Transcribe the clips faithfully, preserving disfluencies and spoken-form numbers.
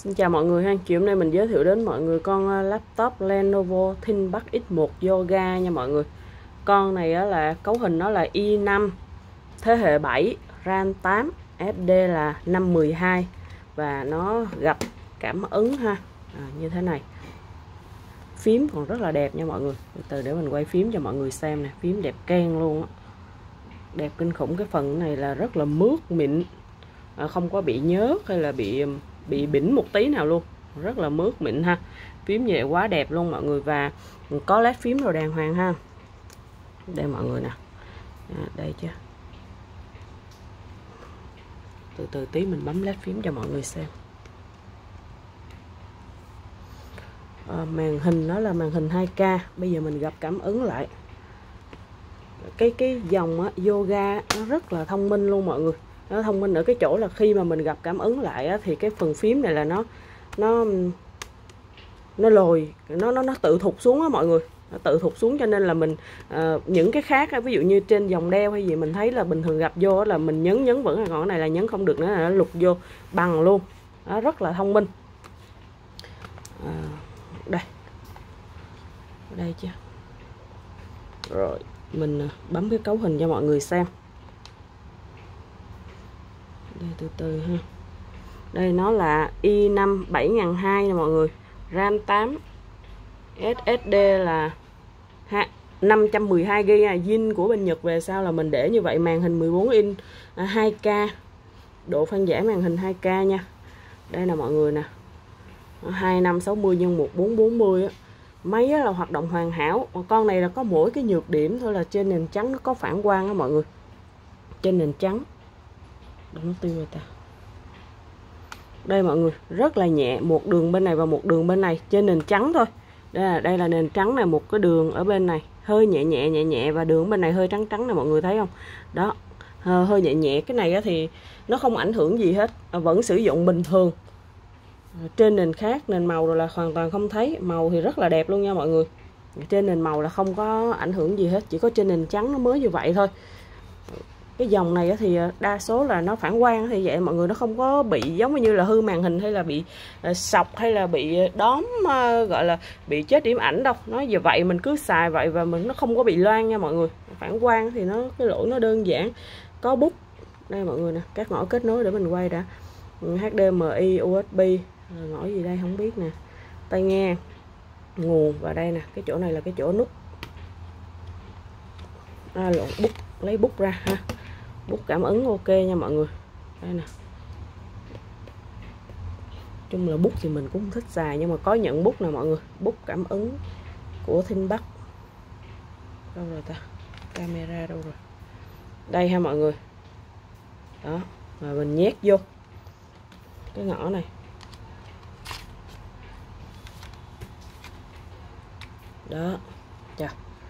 Xin chào mọi người ha. Chiều hôm nay mình giới thiệu đến mọi người con laptop Lenovo ThinkPad X một Yoga nha mọi người. Con này là cấu hình nó là i năm thế hệ bảy, RAM tám, ét ét đê là năm mười hai và nó gặp cảm ứng ha. À, như thế này. Phím còn rất là đẹp nha mọi người. Từ từ để mình quay phím cho mọi người xem nè, phím đẹp keng luôn á. Đẹp kinh khủng, cái phần này là rất là mướt mịn. À, không có bị nhớt hay là bị bị bỉnh một tí nào luôn, rất là mướt mịn ha. Phím về quá đẹp luôn mọi người, và có led phím rồi đàng hoàng ha. Đây mọi người nè, à, đây chưa, từ từ tí mình bấm led phím cho mọi người xem. À, màn hình nó là màn hình hai K. Bây giờ mình gặp cảm ứng lại cái cái dòng á, yoga nó rất là thông minh luôn mọi người. Nó thông minh ở cái chỗ là khi mà mình gặp cảm ứng lại á, thì cái phần phím này là nó nó nó lồi, nó nó nó tự thụt xuống á mọi người, nó tự thụt xuống, cho nên là mình uh, những cái khác á, ví dụ như trên dòng đeo hay gì mình thấy là bình thường gặp vô á, là mình nhấn nhấn vẫn, còn cái này là nhấn không được nữa, là nó lục vô bằng luôn. Đó, rất là thông minh. À, đây đây chưa, rồi mình bấm cái cấu hình cho mọi người xem. Đây, từ từ ha. Đây nó là i năm bảy nghìn hai trăm nè mọi người, RAM tám, ét ét đê là năm trăm mười hai gi ga bai, zin của bên Nhật về sau là mình để như vậy. Màn hình mười bốn inch, à, hai K, độ phân giải màn hình hai K nha. Đây là mọi người nè, hai năm sáu mươi nhân một bốn bốn mươi á. Máy là hoạt động hoàn hảo. Con này là có mỗi cái nhược điểm thôi là trên nền trắng nó có phản quang á mọi người. Trên nền trắng đâu nó tiêu rồi ta. Đây mọi người, rất là nhẹ, một đường bên này và một đường bên này trên nền trắng thôi. Đây là đây là nền trắng này, một cái đường ở bên này hơi nhẹ nhẹ nhẹ nhẹ và đường bên này hơi trắng trắng này, mọi người thấy không? Đó, hơi nhẹ nhẹ. Cái này thì nó không ảnh hưởng gì hết, vẫn sử dụng bình thường. Trên nền khác, nền màu rồi là hoàn toàn không thấy. Màu thì rất là đẹp luôn nha mọi người. Trên nền màu là không có ảnh hưởng gì hết, chỉ có trên nền trắng nó mới như vậy thôi. Cái dòng này thì đa số là nó phản quang thì vậy mọi người, nó không có bị giống như là hư màn hình hay là bị sọc hay là bị đóm, gọi là bị chết điểm ảnh đâu. Nó giờ vậy mình cứ xài vậy và mình nó không có bị loang nha mọi người. Phản quang thì nó cái lỗi nó đơn giản. Có bút đây mọi người nè, các ngõ kết nối để mình quay đã. hát đê em i, u ét bê, ngõ gì đây không biết nè, tai nghe, nguồn, và đây nè, cái chỗ này là cái chỗ nút, à, lộn, bút, lấy bút ra ha. Bút cảm ứng ok nha mọi người. Đây nè, chung là bút thì mình cũng không thích xài, nhưng mà có nhận bút nè mọi người. Bút cảm ứng của ThinkPad. Đâu rồi ta, camera đâu rồi, đây ha mọi người. Đó, và mình nhét vô cái ngõ này. Đó, chà.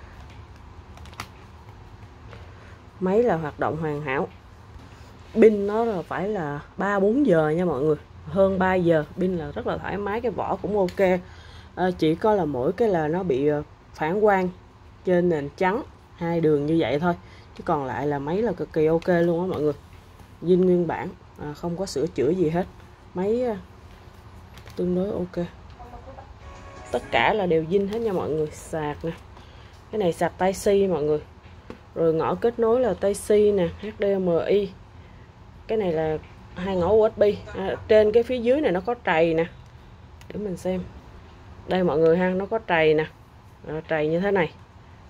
Máy là hoạt động hoàn hảo. Pin nó là phải là ba bốn giờ nha mọi người, hơn ba giờ. Pin là rất là thoải mái, cái vỏ cũng ok. À, chỉ có là mỗi cái là nó bị phản quang trên nền trắng hai đường như vậy thôi, chứ còn lại là máy là cực kỳ ok luôn á mọi người. Zin nguyên bản, à, không có sửa chữa gì hết. Máy tương đối ok, tất cả là đều zin hết nha mọi người. Sạc nè, cái này sạc Type-C mọi người. Rồi ngõ kết nối là Type-C nè, hát đê em i. Cái này là hai ngõ u ét bê. À, trên cái phía dưới này nó có trầy nè, để mình xem. Đây mọi người ha, nó có trầy nè, à, trầy như thế này.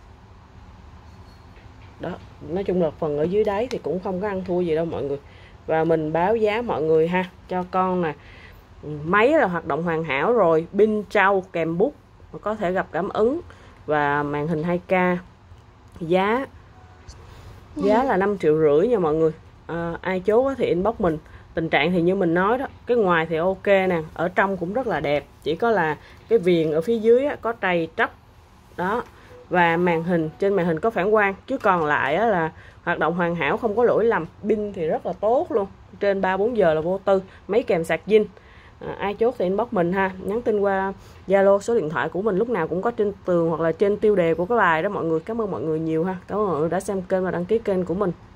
Đó, nói chung là phần ở dưới đáy thì cũng không có ăn thua gì đâu mọi người. Và mình báo giá mọi người ha, cho con nè. Máy là hoạt động hoàn hảo rồi, pin trâu kèm bút, có thể gặp cảm ứng và màn hình hai K. Giá giá là năm triệu rưỡi nha mọi người. À, ai chốt thì inbox mình. Tình trạng thì như mình nói đó, cái ngoài thì ok nè, ở trong cũng rất là đẹp, chỉ có là cái viền ở phía dưới á, có trầy tróc đó, và màn hình, trên màn hình có phản quang, chứ còn lại á, là hoạt động hoàn hảo, không có lỗi lầm. Pin thì rất là tốt luôn, trên ba bốn giờ là vô tư. Máy kèm sạc zin. À, ai chốt thì inbox mình ha, nhắn tin qua Zalo, số điện thoại của mình lúc nào cũng có trên tường hoặc là trên tiêu đề của cái bài đó mọi người. Cảm ơn mọi người nhiều ha, cảm ơn mọi người đã xem kênh và đăng ký kênh của mình.